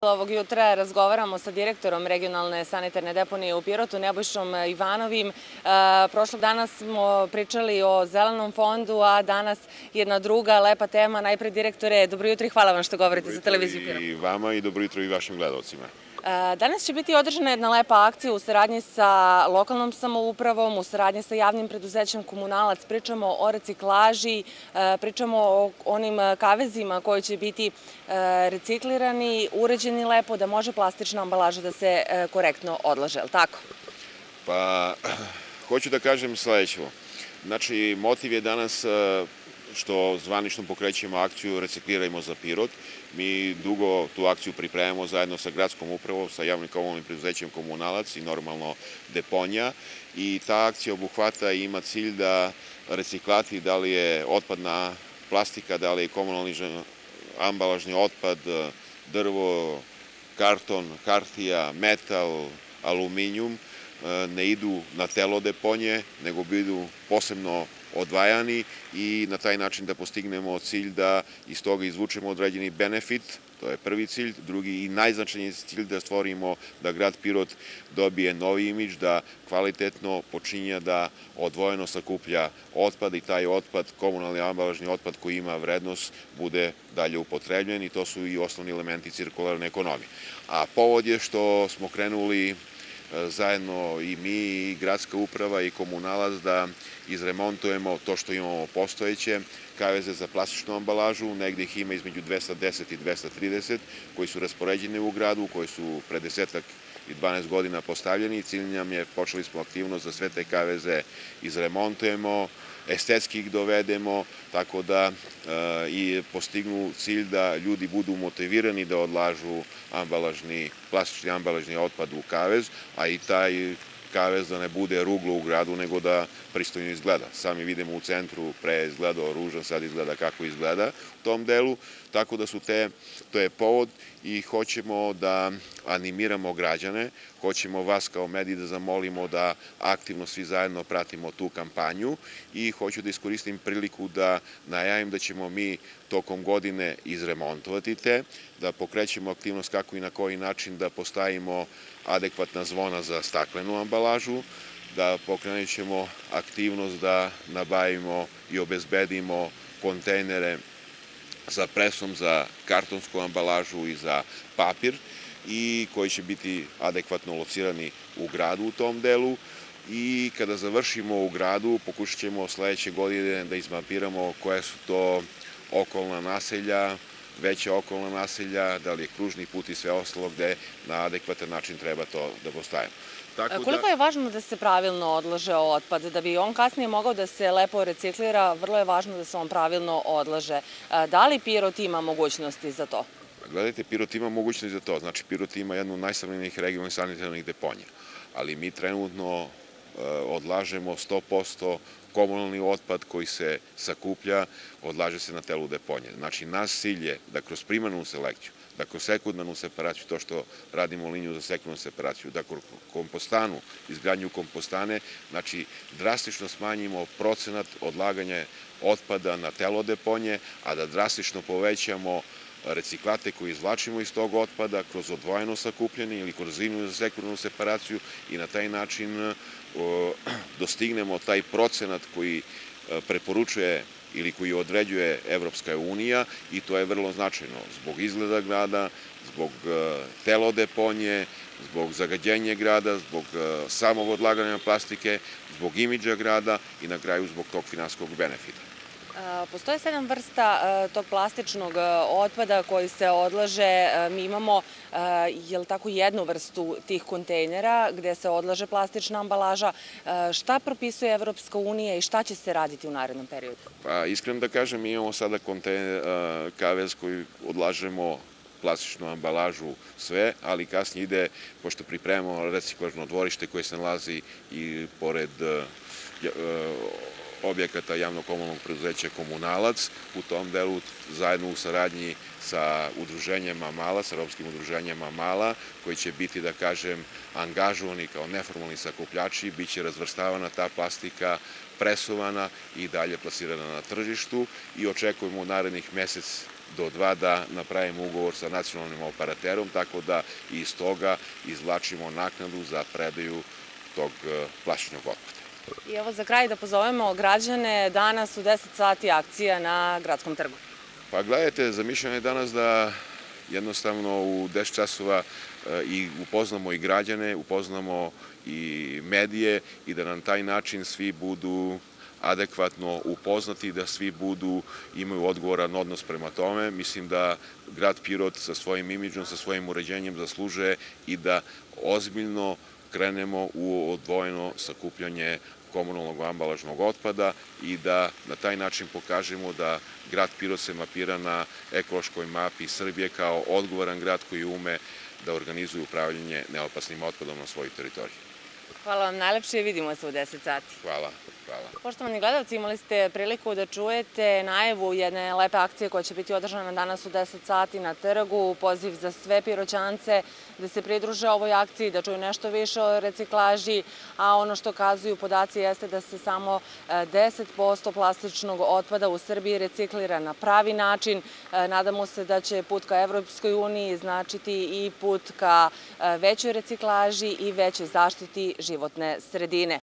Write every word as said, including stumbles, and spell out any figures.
Ovog jutra razgovaramo sa direktorom regionalne sanitarne deponije u Pirotu, Nebojšom Ivanovim. Prošlog dana smo pričali o zelenom fondu, a danas jedna druga lepa tema. Najpre, direktore, dobro jutro i hvala vam što govorite za televiziju Pirot. Dobro jutro i vama i dobro jutro i vašim gledalcima. Danas će biti održana jedna lepa akcija u saradnji sa lokalnom samoupravom, u saradnji sa javnim preduzećem Komunalac. Pričamo o reciklaži, pričamo o onim kavezima koji će biti reciklirani, uređeni lepo, da može plastična ambalaža da se korektno odlaže, je li tako? Pa, hoću da kažem sledeće. Znači, motiv je danas što zvanično pokrećemo akciju Reciklirajmo za Pirot. Mi dugo tu akciju pripremamo zajedno sa gradskom upravom, sa javnim komunalnim preduzećem Komunalac i normalno deponija. I ta akcija obuhvata i ima cilj da reciklati, da li je otpadna plastika, da li je komunalni ambalažni otpad, drvo, karton, hartija, metal, aluminijum, ne idu na telo deponije, nego idu posebno odvajani i na taj način da postignemo cilj da iz toga izvučemo određeni benefit, to je prvi cilj. Drugi i najznačajniji cilj da stvorimo da grad Pirot dobije novi imidž, da kvalitetno počinja da odvojeno sakuplja otpad i taj otpad, komunalni ambalažni otpad koji ima vrednost, bude dalje upotrebljen i to su i osnovni elementi cirkularne ekonomije. A povod je što smo krenuli zajedno i mi, i gradska uprava, i Komunalac da izremontujemo to što imamo postojeće, kaveze za plastičnu ambalažu, negde ih ima između dvesta deset i dvesta trideset, koji su raspoređeni u gradu, koji su pre desetak i dvanaest godina postavljeni. Cilj nam je, počeli smo aktivnost da sve te kaveze izremontujemo, estetski ih dovedemo, tako da i postignu cilj da ljudi budu motivirani da odlažu ambalažni, plastični ambalažni otpad u kavez, a i taj kavez da ne bude ruglo u gradu, nego da pristojno izgleda. Sami vidimo u centru, pre je izgledao ružan, sad izgleda kako izgleda u tom delu, tako da su te, to je povod i hoćemo da animiramo građane, hoćemo vas kao mediji da zamolimo da aktivno svi zajedno pratimo tu kampanju i hoću da iskoristim priliku da najavim da ćemo mi tokom godine izremontovati te, da pokrećemo aktivnost kako i na koji način da postavimo adekvatna zvona za staklenu ambalažu, da pokrenut ćemo aktivnost da nabavimo i obezbedimo kontejnere za presom, za kartonsku ambalažu i za papir i koji će biti adekvatno locirani u gradu u tom delu. I kada završimo u gradu, pokušat ćemo sledeće godine da izmapiramo koje su to okolna naselja, veća okolna naselja, da li je kružni put i sve ostalo gde na adekvatan način treba to da postavimo. Koliko je važno da se pravilno odlaže otpad? Da bi on kasnije mogao da se lepo reciklira, vrlo je važno da se on pravilno odlaže. Da li Pirot ima mogućnosti za to? Gledajte, Pirot ima mogućnosti za to. Znači, Pirot ima jednu od najsavremenijih regionalnih sanitarnih deponija, ali mi trenutno odlažemo sto posto komunalni otpad koji se sakuplja, odlaže se na telu deponije. Znači, naš cilj je da kroz primarnu selekciju, da kroz sekundarnu separaciju, to što radimo liniju za sekundarnu separaciju, da kroz kompostanu, izgradnju kompostane, znači, drastično smanjimo procenat odlaganja otpada na telo deponije, a da drastično povećamo reciklate koje izvlačimo iz tog otpada kroz odvojeno sakupljanje ili kroz liniju za sekundarnu separaciju i na taj način dostignemo taj procenat koji preporučuje ili koji određuje Evropska unija i to je vrlo značajno zbog izgleda grada, zbog telo deponije, zbog zagađenja grada, zbog samog odlaganja plastike, zbog imidža grada i na kraju zbog tog finansijskog benefita. Postoje sedam vrsta tog plastičnog otpada koji se odlaže. Mi imamo, je li tako, jednu vrstu tih kontejnera gde se odlaže plastična ambalaža. Šta propisuje Evropska unija i šta će se raditi u narednom periodu? Pa, iskreno da kažem, mi imamo sada kavez koji odlažemo plastičnu ambalažu sve, ali kasnije ide, pošto pripremamo reciklažno dvorište koje se nalazi i pored objekata javno-komunalnog preduzeća Komunalac, u tom delu zajedno u saradnji sa udruženjama Mala, sa romskim udruženjama Mala, koji će biti, da kažem, angažovani kao neformalni sakupljači, bit će razvrstavana ta plastika, presuvana i dalje plasirana na tržištu i očekujemo u narednih mesec do dva da napravimo ugovor sa nacionalnim operaterom, tako da iz toga izvlačimo naknadu za predaju tog plastičnog otpada. I evo za kraj da pozovemo građane, danas u deset sati akcija na Gradskom trgu. Pa gledajte, zamišljeno je danas da jednostavno u deset časova i upoznamo i građane, upoznamo i medije i da na taj način svi budu adekvatno upoznati, da svi budu, imaju odgovoran odnos prema tome. Mislim da grad Pirot sa svojim imidžom, sa svojim uređenjem zaslužuje i da ozbiljno krenemo u odvojeno sakupljanje komunalnog ambalažnog otpada i da na taj način pokažemo da grad Pirot se mapira na ekološkoj mapi Srbije kao odgovoran grad koji ume da organizuje upravljanje neopasnim otpadom na svojoj teritoriji. Hvala vam najlepše i vidimo se u deset sati. Hvala. Hvala. Poštovani gledalci, imali ste priliku da čujete najavu jedne lepe akcije koja će biti održana danas u deset sati na trgu, poziv za sve Piroćance da se pridruže ovoj akciji, da čuju nešto više o reciklaži, a ono što kazuju podaci jeste da se samo deset posto plastičnog otpada u Srbiji reciklira na pravi način. Nadamo se da će put ka Evropskoj uniji značiti i put ka većoj reciklaži i većoj zaštiti životne sredine.